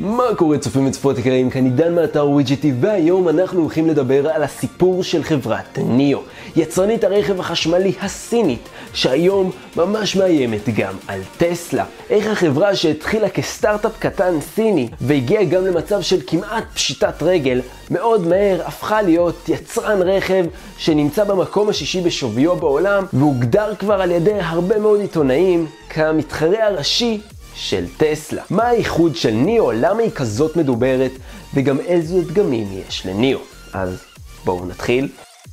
מה קורה צופים וצופות יקרים? כאן עידן מאתר ווידג'טי, והיום אנחנו הולכים לדבר על הסיפור של חברת ניו, יצרנית הרכב החשמלי הסינית, שהיום ממש מאיימת גם על טסלה. איך החברה שהתחילה כסטארט-אפ קטן סיני והגיעה גם למצב של כמעט פשיטת רגל, מאוד מהר הפכה להיות יצרן רכב שנמצא במקום השישי בשוויו בעולם, והוגדר כבר על ידי הרבה מאוד עיתונאים כמתחרה הראשי של טסלה. מה הייחוד של ניו? למה היא כזאת מדוברת? וגם איזה דגמים יש לניו? אז בואו נתחיל.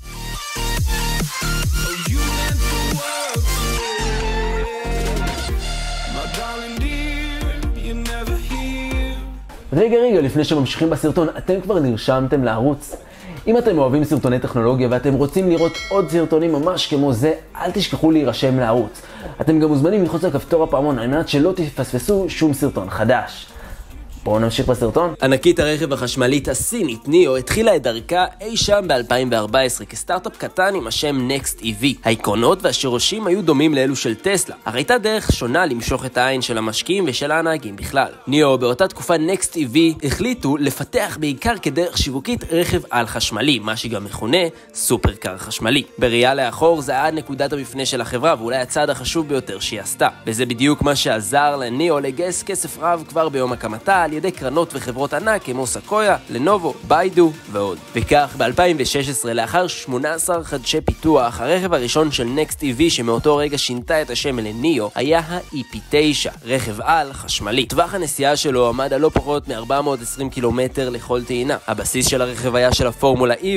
רגע, לפני שממשיכים בסרטון, אתם כבר נרשמתם לערוץ? אם אתם אוהבים סרטוני טכנולוגיה ואתם רוצים לראות עוד סרטונים ממש כמו זה, אל תשכחו להירשם לערוץ. אתם גם מוזמנים ללחוץ על כפתור הפעמון על מנת שלא תפספסו שום סרטון חדש. בואו נמשיך בסרטון. ענקית הרכב החשמלית הסינית ניו התחילה את דרכה אי שם ב-2014 כסטארט-אפ קטן עם השם Next EV. העקרונות והשורשים היו דומים לאלו של טסלה, אך הייתה דרך שונה למשוך את העין של המשקיעים ושל הנהגים בכלל. ניו באותה תקופה Next EV החליטו לפתח בעיקר כדרך שיווקית רכב על חשמלי, מה שגם מכונה סופרקאר חשמלי. בראייה לאחור זה היה נקודת המפנה של החברה ואולי הצעד החשוב ביותר שהיא עשתה. וזה בדיוק מה שעזר לניו לגייס כסף רב כבר ביום הקמתה על ידי קרנות וחברות ענק כמו סקויה, לנובו, ביידו ועוד. וכך ב-2016, לאחר 18 חודשי פיתוח, הרכב הראשון של Next EV שמאותו רגע שינתה את השם לניו היה ה-EP9, רכב על חשמלי. טווח הנסיעה שלו עמד על לא פחות מ-420 קילומטר לכל טעינה. הבסיס של הרכב היה של הפורמולה E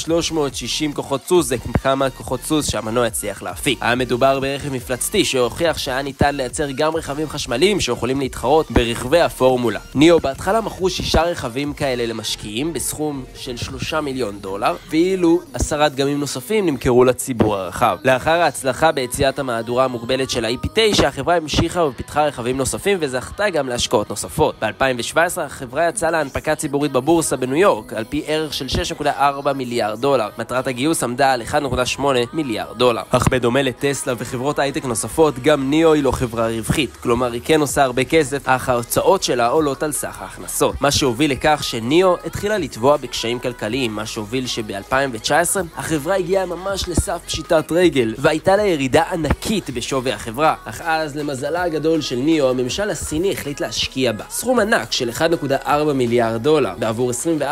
ו-1360 כוחות סוס, זה כמה כוחות סוס שהמנוע הצליח להפיק. היה מדובר ברכב מפלצתי שהוכיח שהיה ניתן לייצר גם רכבים חשמליים שיכולים להתחרות ברכבי הפורמולה. ניו בהתחלה מכרו 6 רכבים כאלה למשקיעים בסכום של $3 מיליון, ואילו 10 דגמים נוספים נמכרו לציבור הרחב. לאחר ההצלחה ביציאת המהדורה המוגבלת של ה-EP9, החברה המשיכה ופיתחה רכבים נוספים וזכתה גם להשקעות נוספות. ב-2017 החברה יצאה להנפקה ציבורית בבורסה בניו יורק על פי ערך של $6.4 מיליארד. מטרת הגיוס עמדה על $1.8 מיליארד. אך בדומה לטסלה וחברות הייטק נוספות, גם ניו היא לא חברה רווחית, כלומר היא כן עושה הרבה כסף, אך ההוצאות שלה עולות על סך ההכנסות. מה שהוביל לכך שניו התחילה לתבוע בקשיים כלכליים, מה שהוביל שב-2019 החברה הגיעה ממש לסף פשיטת רגל והייתה לה ירידה ענקית בשווי החברה. אך אז למזלה הגדול של ניו, הממשל הסיני החליט להשקיע בה סכום ענק של $1.4 מיליארד בעבור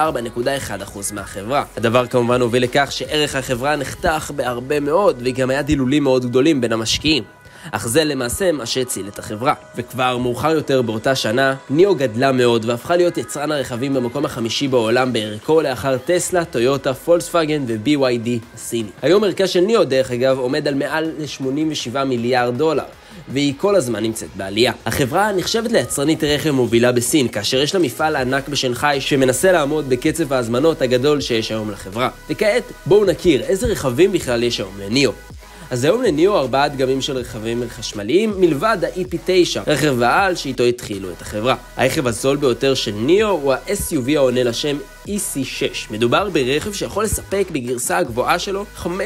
24.1% מהחברה. הדבר כמובן הוביל לכך שערך החברה נחתך בהרבה מאוד וגם היה דילולים מאוד גדולים בין המשקיעים. אך זה למעשה מה שהציל את החברה. וכבר מאוחר יותר באותה שנה, ניו גדלה מאוד והפכה להיות יצרן הרכבים במקום החמישי בעולם בערכו לאחר טסלה, טויוטה, פולקסווגן ו-BYD הסיני. היום ערכה של ניו דרך אגב עומד על מעל $87 מיליארד, והיא כל הזמן נמצאת בעלייה. החברה נחשבת ליצרנית רכב מובילה בסין, כאשר יש לה מפעל ענק בשנגחאי שמנסה לעמוד בקצב ההזמנות הגדול שיש היום לחברה. וכעת בואו נכיר איזה רכבים בכלל יש היום לניו. אז היום לניו 4 דגמים של רכבים חשמליים מלבד ה-EP9, רכב העל שאיתו התחילו את החברה. הרכב הזול ביותר של ניו הוא ה-SUV העונה לשם EC6. מדובר ברכב שיכול לספק בגרסה הגבוהה שלו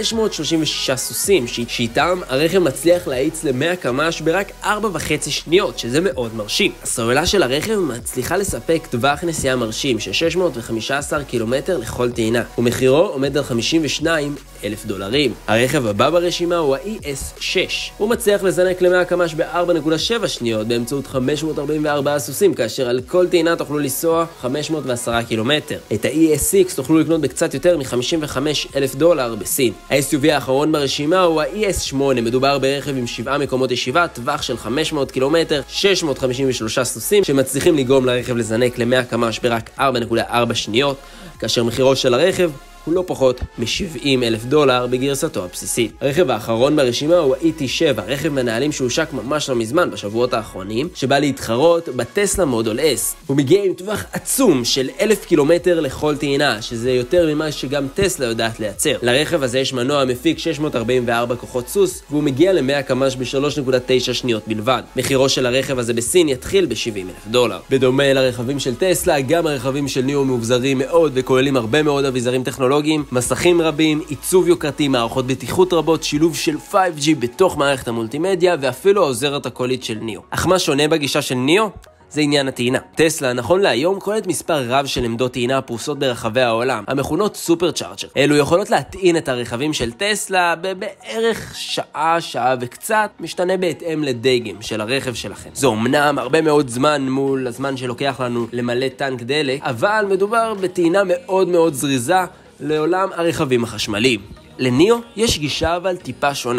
536 סוסים, שאיתם הרכב מצליח להאיץ ל-100 קמ"ש ברק 4.5 שניות, שזה מאוד מרשים. הסוללה של הרכב מצליחה לספק טווח נסיעה מרשים של 615 קילומטר לכל טעינה, ומחירו עומד על $52,000. הרכב הבא ברשימה הוא ה-ES6. הוא מצליח לזנק ל-100 קמ"ש ב-4.7 שניות באמצעות 544 סוסים, כאשר על כל טעינה תוכלו לנסוע 510 קילומטר. את ה-ES6 תוכלו לקנות בקצת יותר $55,000 בסין. ה-SUV האחרון ברשימה הוא ה-ES8. מדובר ברכב עם 7 מקומות ישיבה, טווח של 500 קילומטר, 653 סוסים, שמצליחים לגרום לרכב לזנק ל-100 קמ"ש ברק 4.4 שניות, כאשר מחירו של הרכב הוא לא פחות $70,000 בגרסתו הבסיסית. הרכב האחרון ברשימה הוא ה-ET7, רכב מנהלים שהושק ממש לא מזמן בשבועות האחרונים, שבא להתחרות בטסלה מודל S. הוא מגיע עם טווח עצום של 1,000 קילומטר לכל טעינה, שזה יותר ממה שגם טסלה יודעת לייצר. לרכב הזה יש מנוע מפיק 644 כוחות סוס, והוא מגיע ל-100 קמ"ש ב-3.9 שניות בלבד. מחירו של הרכב הזה בסין יתחיל ב-$70,000. בדומה לרכבים של טסלה, גם הרכבים של ניו מבוזרים מאוד וכוללים הרבה מאוד אביזרים טכנולוגיים, מסכים רבים, עיצוב יוקרתי, מערכות בטיחות רבות, שילוב של 5G בתוך מערכת המולטימדיה ואפילו העוזרת הקולית של ניו. אך מה שונה בגישה של ניו? זה עניין הטעינה. טסלה נכון להיום קולט מספר רב של עמדות טעינה פרוסות ברחבי העולם, המכונות סופר צ'ארג'ר. אלו יכולות להטעין את הרכבים של טסלה בערך שעה וקצת, משתנה בהתאם לדגם של הרכב שלכם. זו אמנם הרבה מאוד זמן מול הזמן שלוקח לנו למלא טנק דלק, אבל מדובר בטעינה מאוד מאוד זריזה לעולם הרכבים החשמליים. לניאו יש גישה אבל טיפה שונה.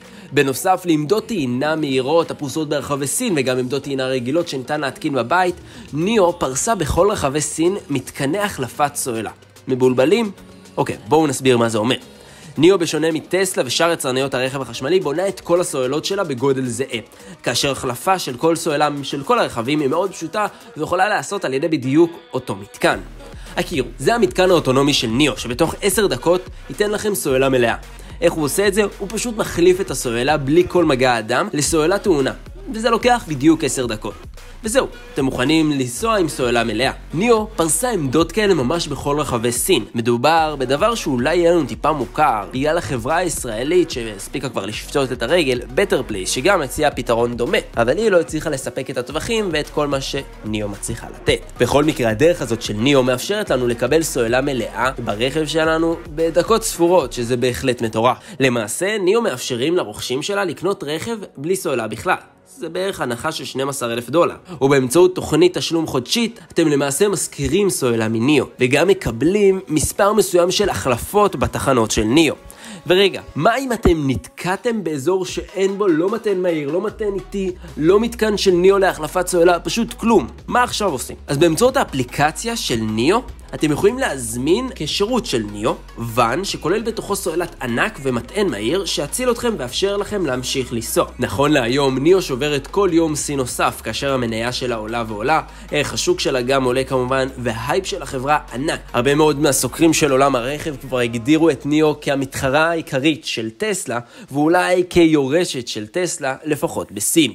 בנוסף לעמדות טעינה מהירות הפרוסות ברחבי סין וגם עמדות טעינה רגילות שניתן להתקין בבית, ניאו פרסה בכל רחבי סין מתקני החלפת סוללה. מבולבלים? אוקיי, בואו נסביר מה זה אומר. ניאו בשונה מטסלה ושאר יצרניות הרכב החשמלי בונה את כל הסוללות שלה בגודל זהה, כאשר החלפה של כל סוללה של כל הרכבים היא מאוד פשוטה ויכולה לעשות על ידי בדיוק אותו מתקן. הכירו, זה המתקן האוטונומי של ניאו שבתוך 10 דקות ייתן לכם סוללה מלאה. איך הוא עושה את זה? הוא פשוט מחליף את הסוללה בלי כל מגע אדם לסוללה טעונה, וזה לוקח בדיוק 10 דקות. וזהו, אתם מוכנים לנסוע עם סוללה מלאה. ניאו פרסה עמדות כאלה ממש בכל רחבי סין. מדובר בדבר שאולי יהיה לנו טיפה מוכר, בגלל החברה הישראלית שהספיקה כבר לשפצות את הרגל, Better Place, שגם הציעה פתרון דומה, אבל היא לא הצליחה לספק את הטווחים ואת כל מה שניאו מצליחה לתת. בכל מקרה, הדרך הזאת של ניאו מאפשרת לנו לקבל סוללה מלאה ברכב שלנו בדקות ספורות, שזה בהחלט מטורף. למעשה, ניאו מאפשרים לרוכשים שלה לקנות רכב בלי סוללה בכלל. זה בערך הנחה של $12,000. ובאמצעות תוכנית תשלום חודשית, אתם למעשה מזכירים סוללה מניאו, וגם מקבלים מספר מסוים של החלפות בתחנות של ניאו. ורגע, מה אם אתם נתקעתם באזור שאין בו לא מתן מהיר, לא מתן איטי, לא מתקן של ניאו להחלפת סוללה, פשוט כלום? מה עכשיו עושים? אז באמצעות האפליקציה של ניאו, אתם יכולים להזמין כשירות של ניאו, ואן שכולל בתוכו סוללת ענק ומטען מהיר שיציל אתכם ואפשר לכם להמשיך לנסוע. נכון להיום, ניאו שוברת כל יום שיא נוסף כאשר המניה שלה עולה ועולה, ערך השוק שלה גם עולה כמובן, וההייפ של החברה ענק. הרבה מאוד מהסוקרים של עולם הרכב כבר הגדירו את ניאו כמתחרה העיקרית של טסלה, ואולי כיורשת של טסלה, לפחות בסין.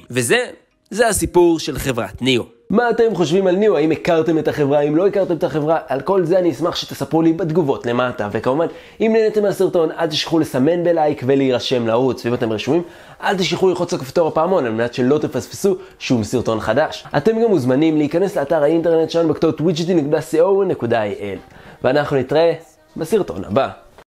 וזה הסיפור של חברת ניאו. מה אתם חושבים על ניאו? האם הכרתם את החברה? אם לא הכרתם את החברה? על כל זה אני אשמח שתספרו לי בתגובות למטה. וכמובן, אם נהנתם מהסרטון, אל תשכחו לסמן בלייק ולהירשם לערוץ. ואם אתם רשומים, אל תשכחו ללחוץ על כפתור הפעמון על מנת שלא תפספסו שום סרטון חדש. אתם גם מוזמנים להיכנס לאתר האינטרנט שלנו בכתובת widgeting.co.il. ואנחנו נתראה בסרטון הבא.